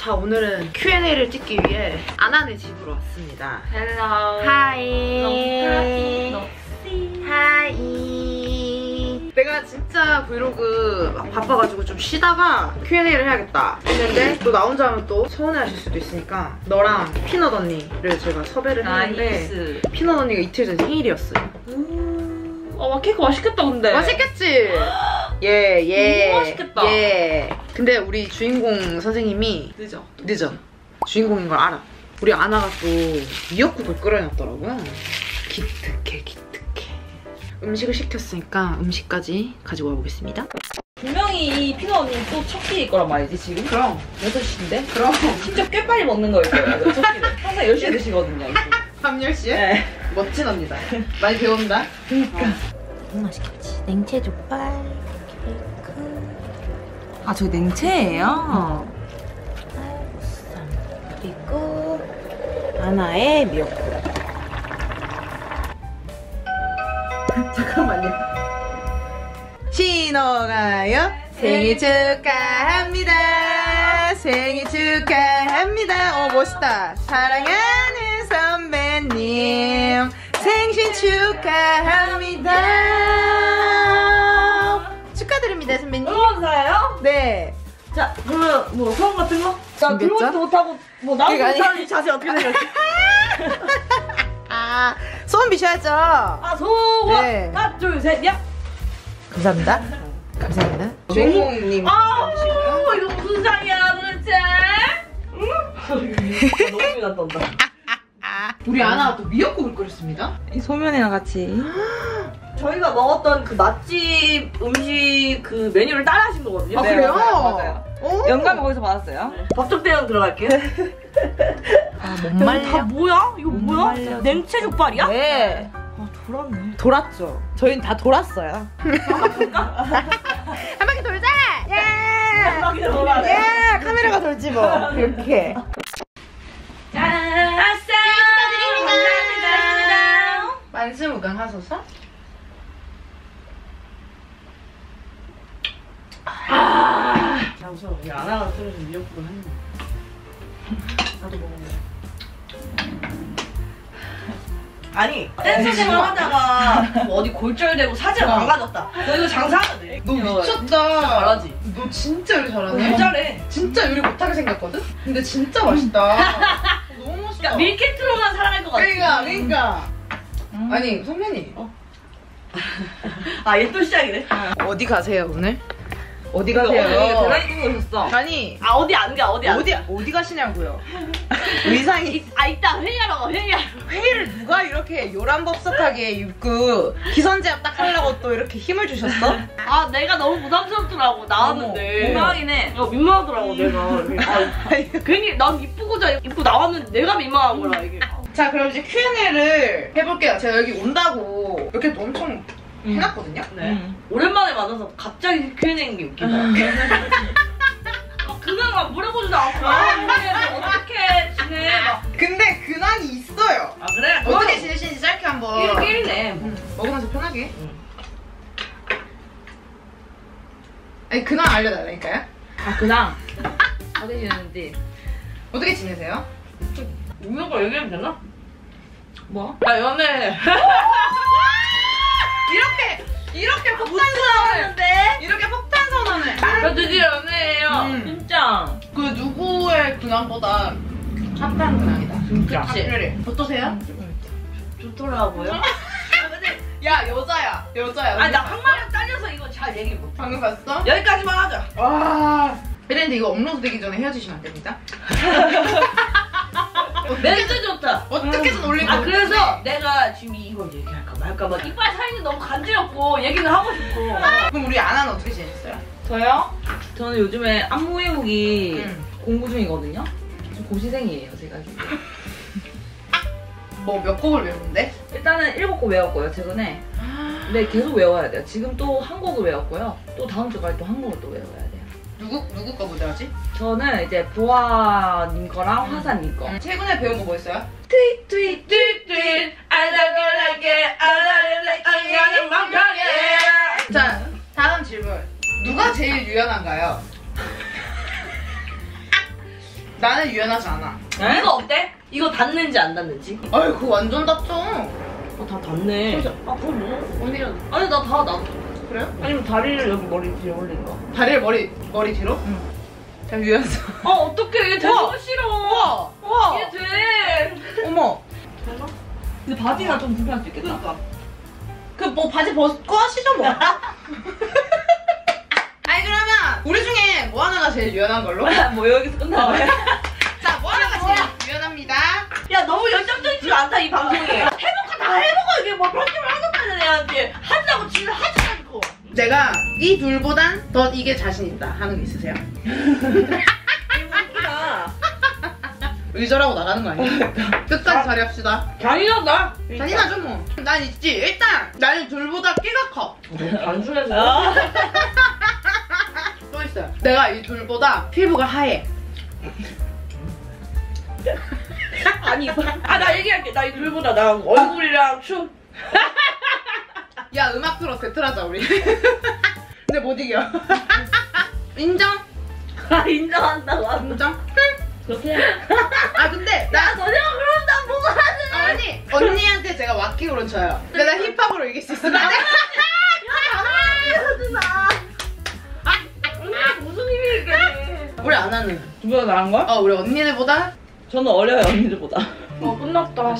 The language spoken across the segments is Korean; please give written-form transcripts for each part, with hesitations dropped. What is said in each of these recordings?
자, 오늘은 Q&A를 찍기 위해 아나네 집으로 왔습니다. 헬로. 하이. 하이. 내가 진짜 브이로그 막 바빠가지고 좀 쉬다가 Q&A를 해야겠다 했는데 또 나 혼자 하면 또 서운해하실 수도 있으니까 너랑 피넛 언니를 제가 섭외를 했는데 피넛 언니가 이틀 전 생일이었어요. 케이크 맛있겠다 근데. 맛있겠지? 예. 너무 맛있겠다. 예. 근데 우리 주인공 선생님이 늦어. 주인공인 걸 알아. 우리 아나가 또 미역국을 끓여놨더라고요. 기특해. 음식을 시켰으니까 음식까지 가지고 와보겠습니다. 분명히 이 피넛 언니 또 첫 끼일 거란 말이지 지금? 그럼 6시인데? 그럼 진짜 꽤 빨리 먹는 거일 거예요 첫 끼를. 항상 10시에 드시거든요. 밤 10시에? 네. 멋진 언니다. 많이 배운다. 그니까. 너무 맛있겠지. 냉채 족발, 케이크, 아 저게 냉채예요? 쌀보쌈, 그리고 아나의 미역국. 잠깐만요. 신호가요. 생일 축하합니다. 생일 축하합니다. 멋있다. 사랑하는 선배님 생신 축하합니다. 축하드립니다, 선배님. 응원사예요? 네. 자 그러면 뭐 소원 같은 거? 자 준비했죠? 들어오지도 못하고 뭐 나오지도 그러니까 못하는 이 자세 어떻게 생각해? 아, 소원 비셔야죠. 아 소원! 네. 하나 둘 셋 야! 감사합니다. 감사합니다. 주인공님. 아 이거 무슨 상이야 도대체? 응? 너무 미나 떤다. 우리 아나가 또 미역국을 끓였습니다. 이 소면이랑 같이 저희가 먹었던 그 맛집 음식 그 메뉴를 따라하신 거거든요. 아, 네, 그래요? 맞아요. 오. 영감을 거기서 받았어요. 법적대응 들어갈게요. 못 다 말려. 뭐야? 이거 못 뭐야? 말려. 냉채 족발이야? 네. 아 돌았네. 돌았죠. 저희는 다 돌았어요. 한 바퀴 돌자! 예! 대박이 돌아네. 예! 카메라가 돌지 뭐. 이렇게. 짠! 아싸! 감사합니다. 만스무강하소서? 잠시만, 우리 아나가 끓여준 미역국을 했네. 나도 먹어볼래. 아니, 댄스 생활 하다가 뭐 어디 골절되고 사지가 망가졌다. 너 이거 장사하면 돼. 너 진짜 미쳤다. 잘하지? 너 진짜 요리 너 잘하네. 잘해. 진짜 요리 못하게 생겼거든? 근데 진짜 맛있다. 너무 맛있다. 그러니까 밀키트로만 살아갈 것 같아. 그러니까. 아니, 선배님. 아, 얘 또 시작이네. 어디 가세요, 오늘? 어디 어디 가세요? 대단히 끼고 오셨어. 아니, 아, 어디 안 가, 어디 안 가. 어디 가시냐고요? 의상이. 이따 회의하러 가, 회의하러. 회의를 누가 이렇게 요란법석하게 입고 기선제압 딱 하려고 또 이렇게 힘을 주셨어? 아, 내가 너무 부담스럽더라고, 나왔는데. 어머. 민망하긴 해. 민망하더라고, 내가. 괜히 난 이쁘고자 입고 나왔는데 내가 민망한 거라, 이게. 자, 그럼 이제 Q&A를 해볼게요. 제가 여기 온다고 이렇게 또 엄청 해놨거든요? 네. 오랜만에 만나서 갑자기 Q&A인 게 웃기다. 그냥 막 물어보지도 않고 어떻게 지내? 막. 근데 근황이 있어요. 아, 그래? 어떻게 지내시는지 짧게 한번. 끼리끼리네. 먹으면서 편하게. 아니, 근황 알려달라니까요? 아, 그냥 어디 지내는지. 어떻게 지내세요? 웃는 거 얘기하면 되나? 뭐? 아, 연애. 이렇게 폭탄 선언을. 이렇게 폭탄 선언을. 저 드디어 연애예요. 진짜. 그 누구의 근황보다 핫한 근황이다. 진짜. 그래. 어떠세요? 좋더라고요. 야, 여자야. 아니, 나 한마디 잘려서 이거 잘 얘기 못해. 방금 봤어? 여기까지만 하자. 와. 근데 이거 업로드 되기 전에 헤어지시면 안 됩니다. 멘트 좋다. 어떻게든 올리고. 아, 그래서 내가 지금 이걸 얘기할까 말까 막 이빨 사이는 너무 간지럽고 얘기는 하고 싶고. 그럼 우리 아나는 어떻게 지냈어요? 저요? 저는 요즘에 안무 외우기 공부 중이거든요. 지금 고시생이에요, 제가 지금. 뭐 몇 곡을 외우는데? 일단은 7곡 외웠고요, 최근에. 근데 계속 외워야 돼요. 지금 또 한 곡을 외웠고요. 또 다음 주까지 또 한 곡을 또 외워야 돼요. 누구 거 무대하지? 저는 이제 보아님 거랑 화사님 거. 최근에 배운 거 뭐 있어요? 트윗 트윗 트윗 트윗 I don't like it, I don't like it, 나는 맘편해. 자, 다음 질문. 누가 제일 유연한가요? 나는 유연하지 않아. 이거 어때? 이거 닿는지 안 닿는지? 아유 그거 완전 닿죠. 다 닿네. 아 그럼 뭐? 언니가 아니 나도. 그래요? 아니면 다리를 여기 머리 뒤에 올리는 거. 다리를 머리 뒤로? 응. 잘 유연성. 어떡해 얘 되게 싫어. 와. 얘 돼. 어머. 되나? 근데 바지가 좀 불편할 수 있겠다. 그러니까. 그 뭐 바지 벗고 하시죠 뭐. 아니 그러면 우리 중에 뭐 하나가 제일 유연한 걸로? 뭐 여기서 끝나네. 자, 뭐 하나가 제일 유연합니다. 야 너무 열정적이지가 않다 이 방송이. 해보고 다 해보고 이게 뭐 편집을 하겠다는 애한테 하자고 지금 하지 않고. 제가 이 둘보단 더 이게 자신 있다 하는 게 있으세요? 웃기다. 의절하고 나가는 거 아니야? 끝까지 자리합시다. 잔인하다. 잔인하죠 뭐. 난 있지. 일단 나는 둘보다 끼가 커. 단순해서. 또 있어요. 내가 이 둘보다 피부가 하얘. 아니 나 얘기할게. 나 이 둘보다 나 얼굴이랑 춤. 야 음악 틀어 배틀하자 우리. 근데 못 이겨. 인정? 인정한다고. 인정? 그렇게 해. 아 근데 나 너네가 그런다 뭐가 하는. 언니한테 제가 왁킹으로 쳐요. 근데 나 힙합으로 이길 수 있어. 나 무슨 힘이 있겠니? 우리 안 하는. 누가 나은 거야? 우리 언니네보다. 저는 어려요 언니들보다. 끝났다.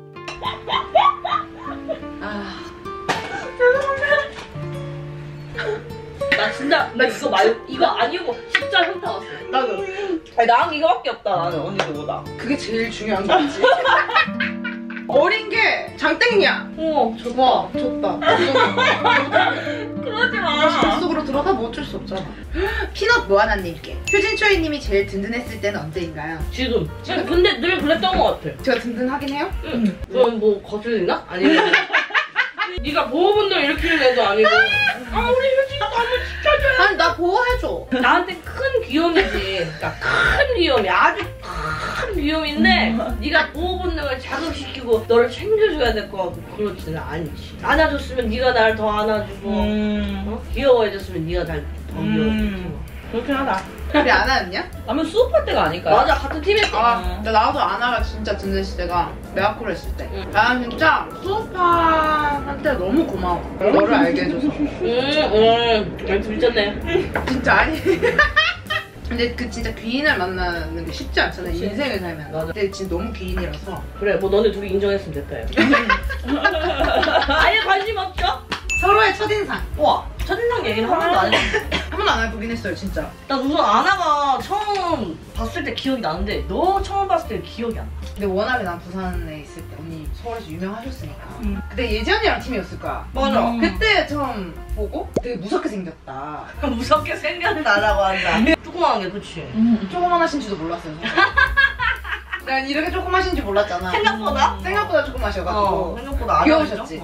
나 진짜 나 이거 말고 이거 아니고 진짜 현타 왔어. 나도. 아니 나랑 이거밖에 없다 나는 언니들보다. 그게 제일 중요한 거지. 어린 게 장땡이야. 좋다. 와, 좋다. 그러지 다시 마. 뱃속으로 들어가 뭐 어쩔 수 없잖아. 피넛 모아나님께 효진초이님이 제일 든든했을 때는 언제인가요? 지금. 근데 늘 그랬던 것 같아. 제가 든든하긴 해요? 응. 그럼 뭐 거슬리나? 아니면 네가 보호분들 일으키는 애도 아니고. 우리 효진이 너무 지켜줘요. 아니 나 보호해줘. 나한테 큰 귀염이지. 그러니까 큰 귀염이 아주 큰 귀염인데 네가 보호본능을 자극시키고 너를 챙겨줘야 될 것 같고 그렇지는 않지. 안아줬으면 네가 날 더 안아주고 귀여워해줬으면 네가 날 더 귀여워해주고 그렇긴 하다. 우리 아나였냐? 라면 수업할 때가 아닐까요? 맞아 같은 팀일 때. 나도 아나가 진짜 든든했을 때가 메아코를 했을 때. 나는 진짜 수오파한테 너무 고마워. 너를 알게 해줘서. 미쳤네. 진짜 아니. 근데 그 진짜 귀인을 만나는 게 쉽지 않잖아. 인생을 살면. 맞아. 근데 진짜 너무 귀인이라서. 그래 뭐 너네 둘이 인정했으면 됐다. 아예 관심 없죠? 서로의 첫인상. 와 첫인상 얘기는 한 번도 안 했어. 한 번도 안 해보긴 했어요, 진짜. 나 우선 아나가 처음 봤을 때 기억이 나는데 너 처음 봤을 때 기억이 안 나. 근데 워낙에 난 부산에 있을 때 언니 서울에서 유명하셨으니까. 그때 예지 언니랑 팀이었을 거야. 맞아. 그때 처음 보고 되게 무섭게 생겼다. 무섭게 생겼다라고 한다. 조그마한 게 그치? 조그만하신지도 몰랐어요. 난 이렇게 조그마신지 몰랐잖아. 생각보다? 생각보다 조그마셔가지고. 생각보다 안 귀여우셨지?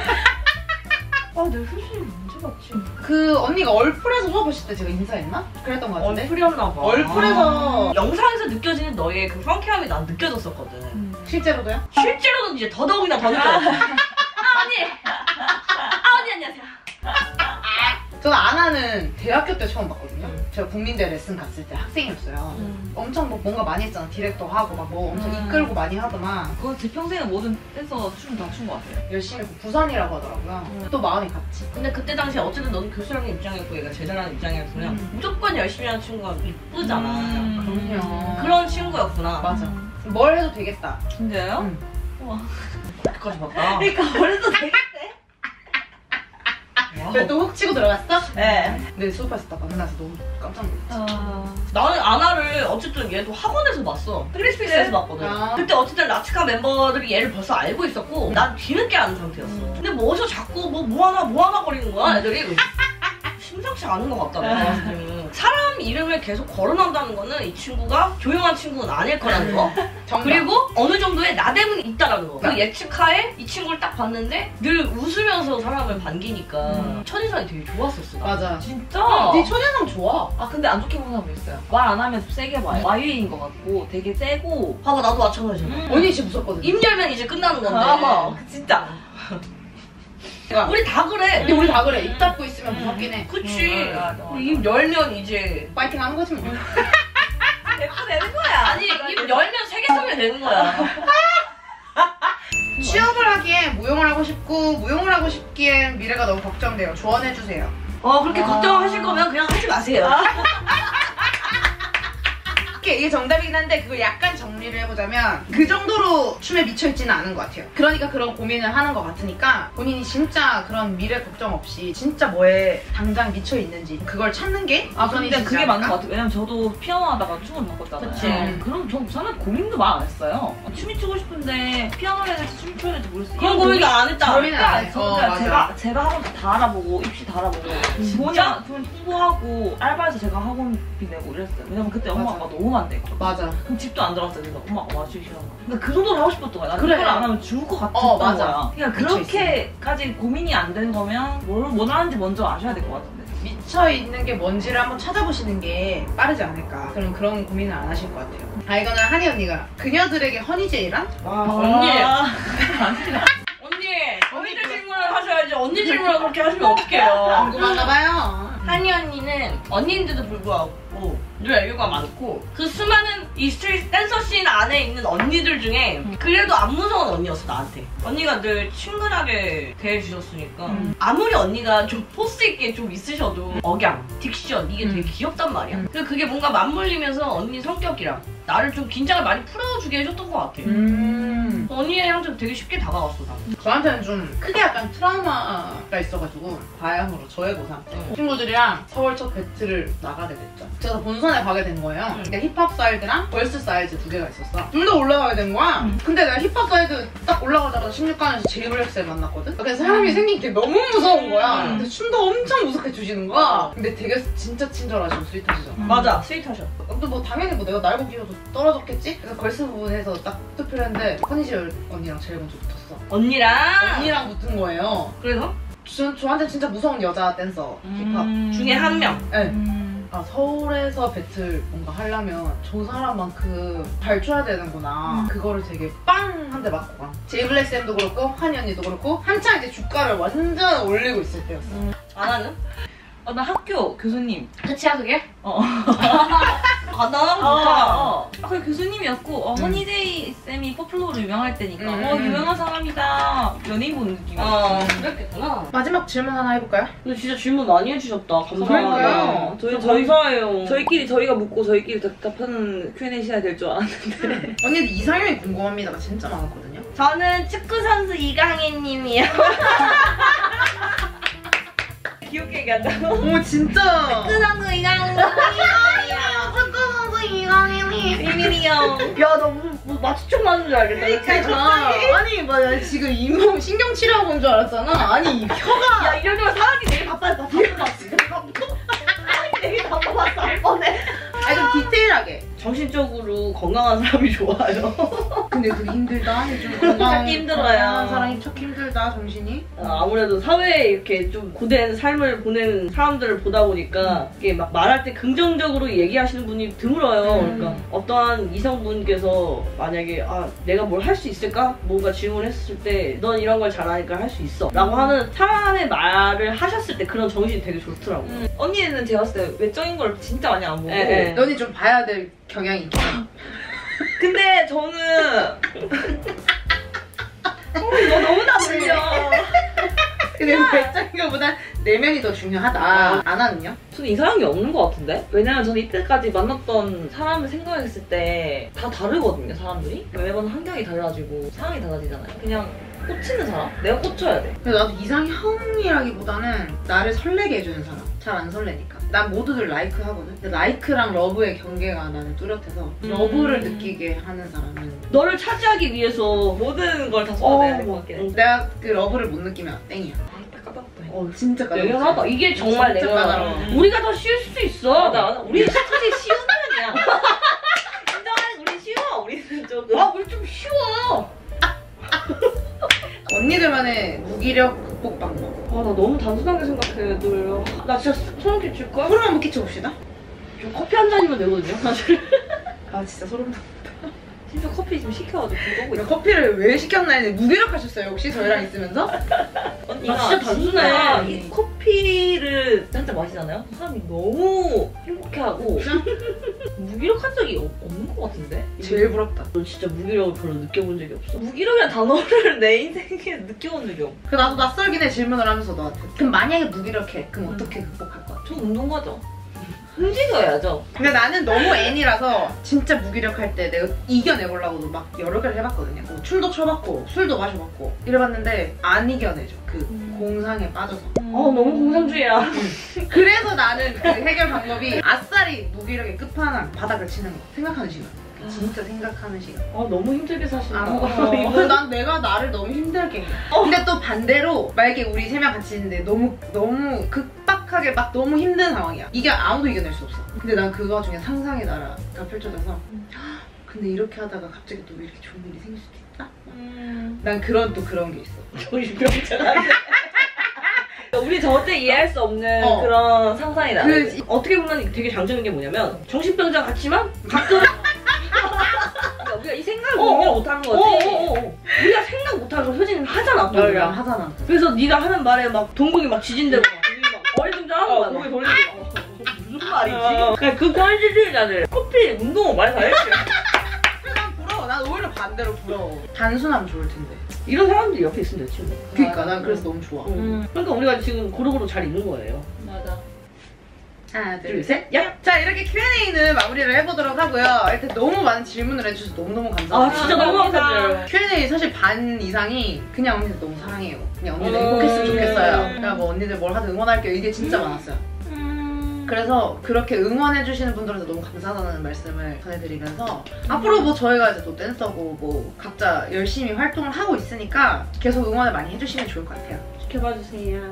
내 효진이 언제 봤지? 그 언니가 얼풀에서 수업하실 때 제가 인사했나? 그랬던 것 같은데? 얼풀이었나 봐. 얼풀에서 영상에서 느껴지는 너의 그 상쾌함이 난 느껴졌었거든. 실제로도요? 실제로는 이제 더더욱이나 더 느껴졌어. 언니 안녕하세요. 저는 아나는 대학교 때 처음 봤거든요. 제가 국민대 레슨 갔을 때 학생이었어요. 엄청 뭐 뭔가 많이 했잖아. 디렉터 하고 막 뭐 엄청 이끌고 많이 하더만. 그거 제 평생에 모든 댄서 춤 다 춘 것 같아요. 열심히 했고 부산이라고 하더라고요. 또 마음이 같지. 근데 그때 당시에 어쨌든 너는 교수라는 입장이었고 얘가 제자라는 입장이었으면 무조건 열심히 하는 친구가 이쁘잖아. 그럼요. 그런 친구였구나. 맞아. 뭘 해도 되겠다. 진짜요? 우와. 그까지 봤다. 그러니까 원래도 되게 근데 또 훅 치고 들어갔어? 네. 근데 수업에서 딱 만나서 너무 깜짝 놀랐지. 나는 아나를 어쨌든 얘도 학원에서 봤어. 크리스피스에서 봤거든. 그때 어쨌든 라치카 멤버들이 얘를 벌써 알고 있었고 난 뒤늦게 아는 상태였어. 근데 뭐 어디서 자꾸 뭐 하나 거리는 거야 애들이. 심상치 않은 것 같다 내가 봤을 때는. 사람 이름을 계속 거론한다는 거는 이 친구가 조용한 친구는 아닐 거라는 거. 그리고 어느 정도의 나대문이 있다라는 거. 그 예측하에 이 친구를 딱 봤는데 늘 웃으면서 사람을 반기니까 첫인상이 되게 좋았었어. 맞아. 진짜? 네 첫인상 좋아. 아 근데 안 좋게 보는 사람도 있어요. 말 안 하면 좀 세게 봐요. 와이인 것 같고 되게 세고. 봐봐 나도 마찬가지잖아. 언니 진짜 무섭거든. 입 열면 이제 끝나는 건데. 진짜. 우리 다 그래. 근데 우리 다 그래. 입 닫고 있으면 무섭긴 해. 그치. 맞아. 우리 입 열면 이제 파이팅 하는 거지 뭐. 대포 되는 거야. 아니 입 열면 3개 쓰면 되는 거야. 취업을 하기에 무용을 하고 싶고 무용을 하고 싶기엔 미래가 너무 걱정돼요. 조언해주세요. 그렇게 걱정하실 거면 그냥 하지 마세요. 이게 정답이긴 한데 그걸 약간 정리를 해보자면 그 정도로 춤에 미쳐있지는 않은 것 같아요. 그러니까 그런 고민을 하는 것 같으니까 본인이 진짜 그런 미래 걱정 없이 진짜 뭐에 당장 미쳐있는지 그걸 찾는 게 근데 그게 맞는 것 같아요. 왜냐면 저도 피아노 하다가 춤을 바꿨잖아요. 그치. 그럼 전 우선은 고민도 말 안 했어요. 춤이 추고 싶은데 피아노를 해야 될지 춤을 춰야 될지 모르겠어요. 그런 고민도 안 했다. 고민은 안 했어. 그러니까 제가 학원 다 알아보고 입시 다 알아보고 돈 홍보하고 알바해서 제가 학원비 내고 이랬어요. 왜냐면 그때 엄마 아빠가 너무 안 되고. 맞아. 그럼 집도 안 들어갔어요. 그래서 엄마가 와주기 싫어. 근데 그 정도로 하고 싶었던 거야. 난 그래. 그걸 안 하면 죽을 것 같았던 맞아. 거야. 그러니까 그렇게까지 고민이 안 되는 거면 뭘 원하는지 먼저 아셔야 될 것 같은데. 미쳐있는 게 뭔지를 한번 찾아보시는 게 빠르지 않을까. 그런 고민을 안 하실 것 같아요. 이거는 한이 언니가 그녀들에게 허니제이란? 언니. 언니들 질문을 하셔야지. 언니 질문을 그렇게 하시면 어떡해요. 궁금한가 봐요. 한이 언니는 언니인데도 불구하고 늘 애교가 많고 그 수많은 이 스트릿 댄서 씬 안에 있는 언니들 중에 그래도 안 무서운 언니였어 나한테. 언니가 늘 친근하게 대해주셨으니까 아무리 언니가 좀 포스 있게 좀 있으셔도 억양, 딕션 이게 되게 귀엽단 말이야. 그리고 그게 뭔가 맞물리면서 언니 성격이랑 나를 좀 긴장을 많이 풀어주게 해줬던 것 같아. 언니한테 되게 쉽게 다가왔어 나. 저한테는 좀 크게 약간 트라우마가 있어가지고 과양으로 저의 고3 친구들이랑 서울 첫 배틀을 나가게 됐죠. 그래서 본선에 가게 된 거예요. 근데 힙합 사이드랑 걸스 사이드 2개가 있었어. 둘 다 올라가게 된 거야. 근데 내가 힙합 사이드 딱 올라가자마자 16강에서 제이블랙스를 만났거든. 그래서 사람이 생긴 게 너무 무서운 거야. 근데 춤도 엄청 무섭게 주시는 거야. 근데 되게 진짜 친절하시고 스윗하시잖아. 맞아 스윗하셔. 근데 뭐 당연히 뭐 내가 날고 기어도 떨어졌겠지? 그래서 걸스 부분에서 딱 투표를 했는데 허니지얼 언니랑 제일 먼저 붙었어. 언니랑 붙은 거예요. 그래서? 저한테 진짜 무서운 여자 댄서 힙합 중에 한 명. 네. 서울에서 배틀 뭔가 하려면 저 사람만큼 발줘야 되는구나. 그거를 되게 빵 한 대 맞고 가. 제이블랙 쌤도 그렇고 한이 언니도 그렇고 한창 이제 주가를 완전 올리고 있을 때였어. 아나는? 나 학교 교수님. 끝이야 그게? 그 교수님이었고 허니제이 쌤이 퍼플로우로 유명할 때니까 유명한 사람이다 연예인 보는 느낌이었어. 그랬겠구나. 마지막 질문 하나 해볼까요? 근데 진짜 질문 많이 해주셨다. 그러니까요. 감사해요. 저희가 묻고 저희끼리 답하는 Q&A 시간이 될 줄 알았는데 언니들 이상형이 궁금합니다가 진짜 많았거든요. 저는 축구선수 이강인님이요. 귀엽게 얘기한다고? 오 진짜. 축구선수 이강인님이요. 축구선수 이강인이. 비밀이요. 야, 너 무슨 뭐 마취총 맞는 줄 알겠다. 그러니까 아니 나 지금 잇몸 신경 치료하고 온 줄 알았잖아. 아니 혀가. 야, 이럴 때면 사람이 되게 바빴어. 되게 바빴어. 할 뻔해. 아니 좀 디테일하게. 정신적으로 건강한 사람이 좋아요. 근데 그게 힘들다. 좀 건강. 찾기 힘들어요. 건강한 사람이 찾기 힘들다 정신이. 아무래도 사회에 이렇게 좀 고된 삶을 보내는 사람들을 보다 보니까 이게 막 말할 때 긍정적으로 얘기하시는 분이 드물어요. 그러니까 어떠한 이성분께서 만약에 내가 뭘 할 수 있을까? 뭔가 질문을 했을 때 넌 이런 걸 잘하니까 할 수 있어 라고 하는 사람의 말을 하셨을 때 그런 정신이 되게 좋더라고. 언니는 제가 봤을 때 외적인 걸 진짜 많이 안 보고 너니 좀 봐야 될 경향이 있죠. 근데 저는 너 너무 나쁘려. 근데 외적인 것보다 내면이 더 중요하다. 아나는요? 저는 이상한 게 없는 것 같은데? 왜냐면 저는 이때까지 만났던 사람을 생각했을 때 다 다르거든요, 사람들이. 매번 환경이 달라지고 상황이 달라지잖아요. 그냥 꽂히는 사람? 내가 꽂혀야 돼. 근데 나도 이상형이라기보다는 나를 설레게 해주는 사람. 잘 안 설레니까. 난 모두들 라이크 하거든. 근데 라이크랑 러브의 경계가 나는 뚜렷해서 러브를 느끼게 하는 사람은 너를 차지하기 위해서 모든 걸 다 쏟아내야 될 것 같긴 해. 내가 그 러브를 못 느끼면 땡이야. 까다롭다. 진짜 까다롭지. 내려놔봐. 이게 정말 진짜 내가 까다로워. 우리가 더 쉬울 수도 있어. 맞아. 우리 솔직히 쉬운 편이야. 인정하는 우리 쉬워. 우리는 조금. 우리 좀 쉬워. 언니들만의 무기력 극복 방법. 나 너무 단순하게 생각해, 늘. 나 진짜 소름 끼칠걸? 소름 한번 끼쳐봅시다. 저 커피 한 잔이면 되거든요, 사실. 진짜 소름 돋아. 진짜 커피 좀 시켜가지고 보고 있어. 커피를 왜 시켰나 했는데 무기력하셨어요 혹시 저희랑 있으면서? 언니가 진짜 단순해. 이 커피를 한 잔 마시잖아요? 사람이 너무 행복해하고 무기력한 적이 없는 것 같은데? 제일 부럽다. 넌 진짜 무기력을 별로 느껴본 적이 없어. 무기력이라는 단어를 내 인생에 느껴본 적이 없어. 그 나도 낯설긴 해 질문을 하면서 너한테. 그럼 만약에 무기력해. 그럼 어떻게 극복할 거야? 저 운동하죠. 움직여야죠. 근데 나는 너무 N이라서 진짜 무기력할 때 내가 이겨내보려고도 막 여러 개를 해봤거든요. 뭐 춤도 춰봤고 술도 마셔봤고 이래봤는데 안 이겨내죠. 그 공상에 빠져서. 너무 공상주의야. 그래서 나는 그 해결 방법이 아싸리 무기력의 끝판왕 바닥을 치는 거. 생각하는 시간. 진짜 생각하는 시간. 너무 힘들게 사신다. 그래서 난 내가 나를 너무 힘들게 해. 근데 또 반대로 만약에 우리 세 명 같이 있는데 너무 극박하게 막 너무 힘든 상황이야. 이게 아무도 이겨낼 수 없어. 근데 난 그 와중에 상상의 나라가 펼쳐져서 근데 이렇게 하다가 갑자기 또 이렇게 좋은 일이 생길 수도 있다? 난 그런 게 있어. 조이병자가 우리 절대 이해할 수 없는 그런 상상이다. 어떻게 보면 되게 장점인 게 뭐냐면 정신병자 같지만 가끔 그러니까 우리가 이 생각을 공유를 못하는 거지. 우리가 생각 못하는 걸 효진이는 하잖아. 또. 하잖아. 그래서 네가 하는 말에 막 동공이 막 지진되고 막 어리둥절하는 거야. 고개 막. 돌리고 무슨 말이지? 그냥 그 꼴찌들이잖아요. 커피 운동은 많이 다 했지. 난 부러워. 난 오히려 반대로 부러워. 단순하면 좋을 텐데. 이런 사람들이 옆에 있으면 되지. 그니까 난 그래서 너무 좋아. 그러니까 우리가 지금 고루고루 잘 있는 거예요. 맞아. 하나, 둘, 셋, 야! 자, 이렇게 Q&A는 마무리를 해보도록 하고요. 일단 너무 많은 질문을 해주셔서 너무너무 감사합니다. 진짜 너무 감사드려요. Q&A 사실 반 이상이 그냥 언니들 너무 사랑해요. 그냥 언니들 행복했으면 좋겠어요. 그냥 뭐 언니들 뭘 하든 응원할게요. 이게 진짜 많았어요. 그래서 그렇게 응원해주시는 분들한테 너무 감사하다는 말씀을 전해드리면서 앞으로 뭐 저희가 이제 또 댄서고 뭐 각자 열심히 활동을 하고 있으니까 계속 응원을 많이 해주시면 좋을 것 같아요. 지켜봐 주세요.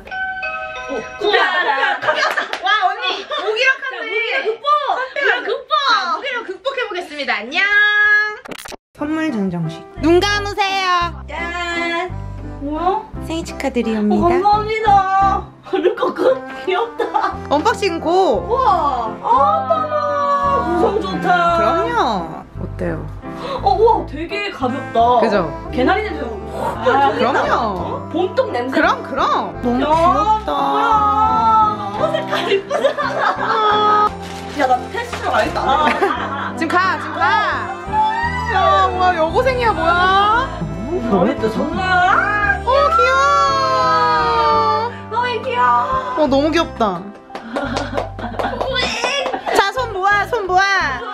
와 언니 무기력한데 무기력 극복해보겠습니다. 안녕. 선물 증정식. 눈 감으세요. 짠! 뭐야? 생일 축하드립니다. 감사합니다. 루커 끝 귀엽다. 언박싱 고. 우와. 구성 좋다. 그럼요. 어때요? 우와 되게 가볍다. 그죠? 개나리 냄새. 그럼요. 봄동 냄새. 그럼. 너무 야, 귀엽다. 너무 색깔 이쁘다. 야, 나 테스트로 가야겠다. 지금 가. 야, 뭐야, 여고생이야, 뭐야? 너무 정말. 귀여워. 너무 귀여워. 너무 귀엽다. 자, 손 모아.